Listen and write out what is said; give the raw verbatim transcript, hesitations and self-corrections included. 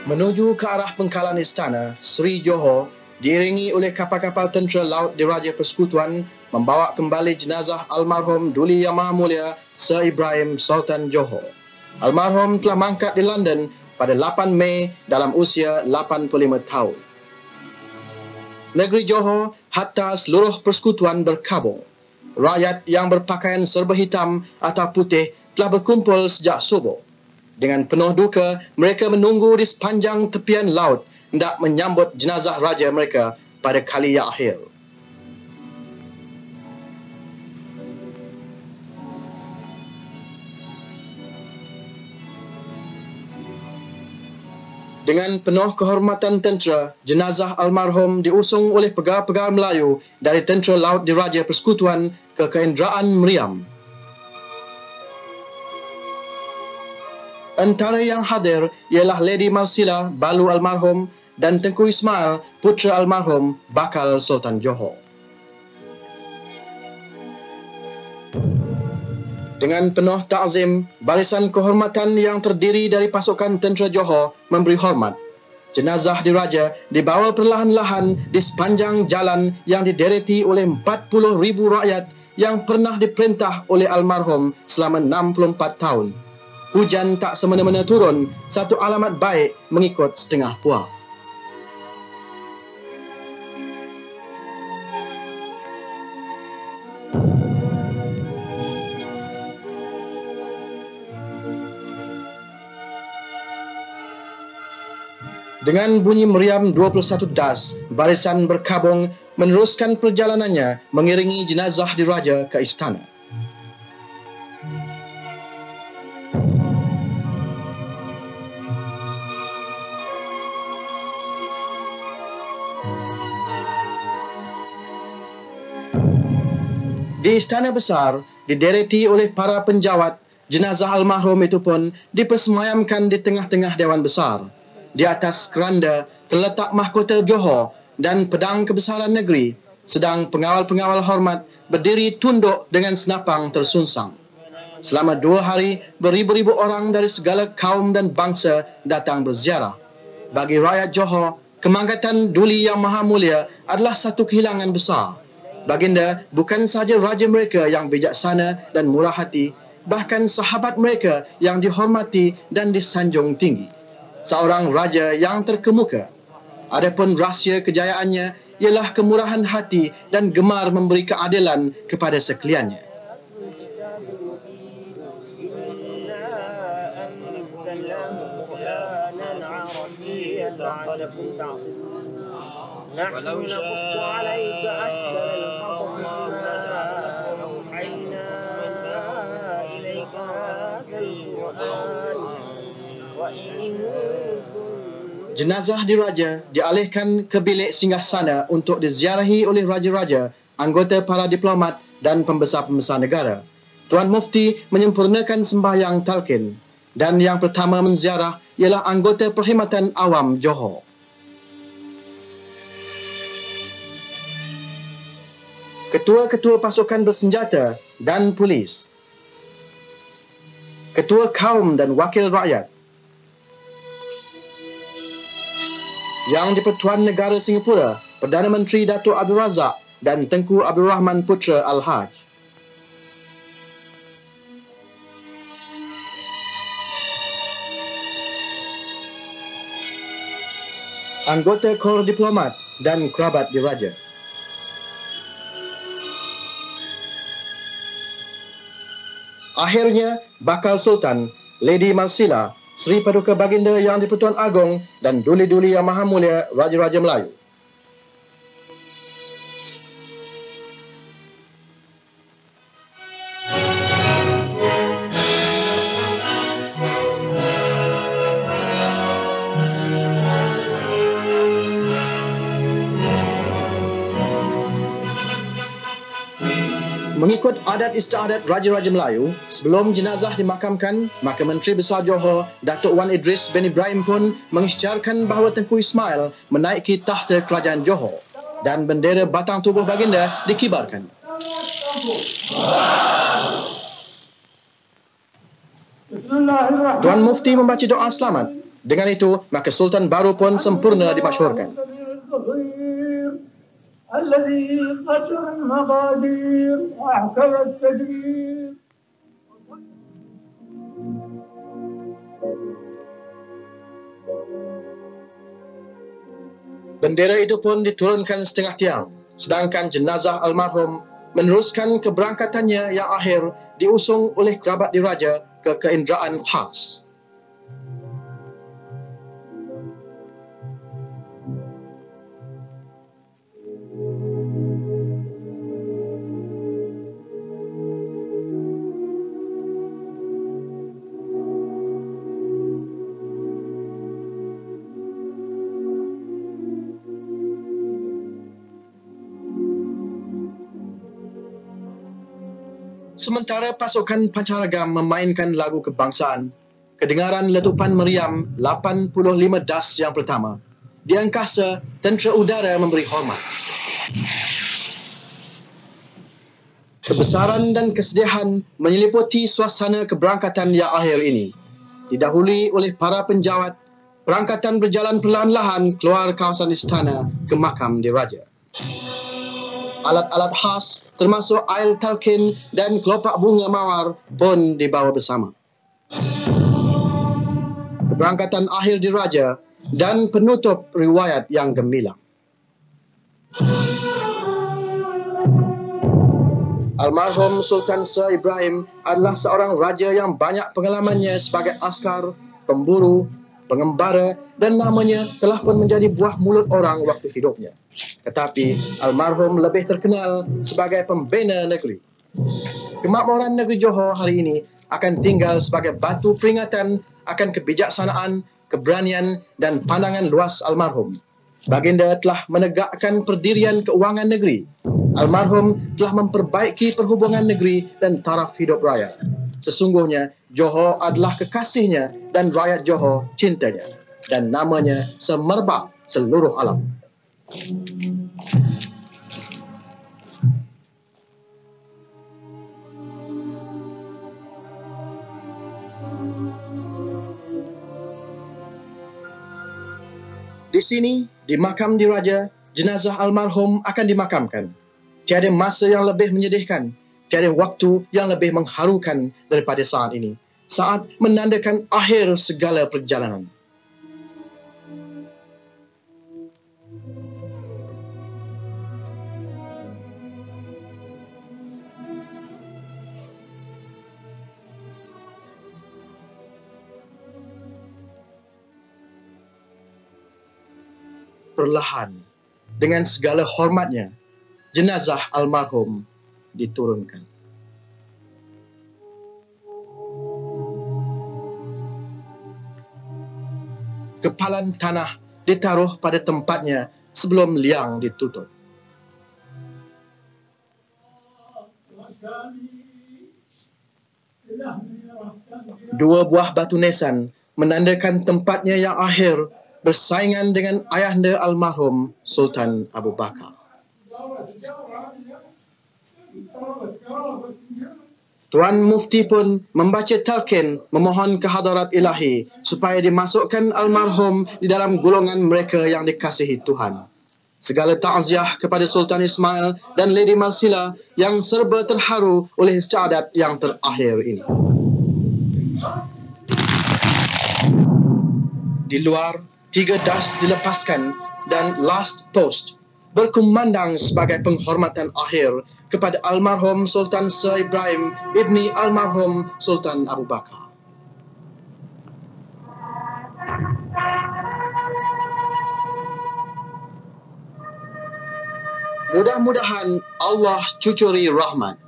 Menuju ke arah pengkalan istana, Sri Johor diiringi oleh kapal-kapal tentera laut Diraja Persekutuan membawa kembali jenazah almarhum Duli Yang Maha Mulia Sir Ibrahim Sultan Johor. Almarhum telah mangkat di London pada lapan Mei dalam usia lapan puluh lima tahun. Negeri Johor hatta seluruh persekutuan berkabung. Rakyat yang berpakaian serba hitam atau putih telah berkumpul sejak subuh. Dengan penuh duka, mereka menunggu di sepanjang tepian laut hendak menyambut jenazah raja mereka pada kali yang akhir. Dengan penuh kehormatan tentera, jenazah almarhum diusung oleh pegawai-pegawai Melayu dari Tentera Laut Diraja Persekutuan ke Keinderaan Meriam. Antara yang hadir ialah Lady Marsila, balu almarhum, dan Tengku Ismail, putera almarhum, bakal Sultan Johor. Dengan penuh takzim, barisan kehormatan yang terdiri dari pasukan tentera Johor memberi hormat. Jenazah diraja dibawa perlahan-lahan di sepanjang jalan yang didereti oleh empat puluh ribu rakyat yang pernah diperintah oleh almarhum selama enam puluh empat tahun. Hujan tak semena-mena turun, satu alamat baik mengikut setengah puak. Dengan bunyi meriam dua puluh satu das, barisan berkabung meneruskan perjalanannya mengiringi jenazah diraja ke istana. Di istana besar, didereti oleh para penjawat, jenazah almarhum itu pun dipersemayamkan di tengah-tengah Dewan Besar. Di atas keranda terletak mahkota Johor dan pedang kebesaran negeri, sedang pengawal-pengawal hormat berdiri tunduk dengan senapang tersunsang. Selama dua hari, beribu-ribu orang dari segala kaum dan bangsa datang berziarah. Bagi rakyat Johor, kemangkatan Duli Yang Maha Mulia adalah satu kehilangan besar. Baginda bukan sahaja raja mereka yang bijaksana dan murah hati, bahkan sahabat mereka yang dihormati dan disanjung tinggi. Seorang raja yang terkemuka. Adapun rahsia kejayaannya ialah kemurahan hati dan gemar memberi keadilan kepada sekaliannya. نحن نقص عليك أحسن القصص بما أوحينا إليك هذا القرآن وإن Jenazah diraja dialihkan ke bilik singgahsana untuk diziarahi oleh raja-raja, anggota para diplomat dan pembesar-pembesar negara. Tuan Mufti menyempurnakan sembahyang talqin dan yang pertama menziarah ialah anggota Perkhidmatan Awam Johor. Ketua-ketua pasukan bersenjata dan polis, ketua kaum dan wakil rakyat, Yang di-Pertuan Negara Singapura, Perdana Menteri Datuk Abdul Razak dan Tengku Abdul Rahman Putra Al-Haj. Anggota Kor Diplomat dan kerabat diraja. Akhirnya, bakal Sultan, Lady Marsila, Sri Paduka Baginda Yang di-Pertuan Agong dan Duli-Duli Yang Maha Mulia Raja-Raja Melayu. Mengikut adat istiadat Raja-Raja Melayu, sebelum jenazah dimakamkan, maka Menteri Besar Johor, Datuk Wan Idris bin Ibrahim pun mengisytiharkan bahawa Tengku Ismail menaiki tahta kerajaan Johor dan bendera batang tubuh baginda dikibarkan. Tuan Mufti membaca doa selamat Dengan itu, maka Sultan baru pun sempurna dimasyhurkan. Bendera itu pun diturunkan setengah tiang, sedangkan jenazah almarhum meneruskan keberangkatannya yang akhir diusung oleh kerabat diraja ke keinderaan khas. Sementara pasukan pancaragam memainkan lagu kebangsaan, kedengaran letupan meriam lapan puluh lima das yang pertama. Di angkasa, tentera udara memberi hormat. Kebesaran dan kesedihan menyeliputi suasana keberangkatan yang akhir ini. Didahului oleh para penjawat, perangkatan berjalan perlahan-lahan keluar kawasan istana ke makam diraja. Alat-alat khas termasuk air talqin dan kelopak bunga mawar pun dibawa bersama. Keberangkatan akhir diraja dan penutup riwayat yang gemilang. Almarhum Sultan Sir Ibrahim adalah seorang raja yang banyak pengalamannya sebagai askar, pemburu, pengembara dan namanya telah pun menjadi buah mulut orang waktu hidupnya. Tetapi almarhum lebih terkenal sebagai pembina negeri. Kemakmuran negeri Johor hari ini akan tinggal sebagai batu peringatan akan kebijaksanaan, keberanian dan pandangan luas almarhum. Baginda telah menegakkan pendirian keuangan negeri. Almarhum telah memperbaiki perhubungan negeri dan taraf hidup rakyat. Sesungguhnya Johor adalah kekasihnya dan rakyat Johor cintanya, dan namanya semerbak seluruh alam. Di sini, di makam diraja, jenazah almarhum akan dimakamkan. Tiada masa yang lebih menyedihkan, tiada waktu yang lebih mengharukan daripada saat ini. Saat menandakan akhir segala perjalanan. Perlahan, dengan segala hormatnya, jenazah almarhum diturunkan. Kepalan tanah ditaruh pada tempatnya sebelum liang ditutup. Dua buah batu nisan menandakan tempatnya yang akhir bersaingan dengan ayahanda almarhum Sultan Abu Bakar. Tuan Mufti pun membaca talqin memohon kehadarat ilahi supaya dimasukkan almarhum di dalam golongan mereka yang dikasihi Tuhan. Segala takziah kepada Sultan Ismail dan Lady Marsila yang serba terharu oleh syahadat yang terakhir ini. Di luar, tiga das dilepaskan dan last post berkumandang sebagai penghormatan akhir kepada almarhum Sultan Sir Ibrahim ibni almarhum Sultan Abu Bakar. Mudah-mudahan Allah cucuri rahmat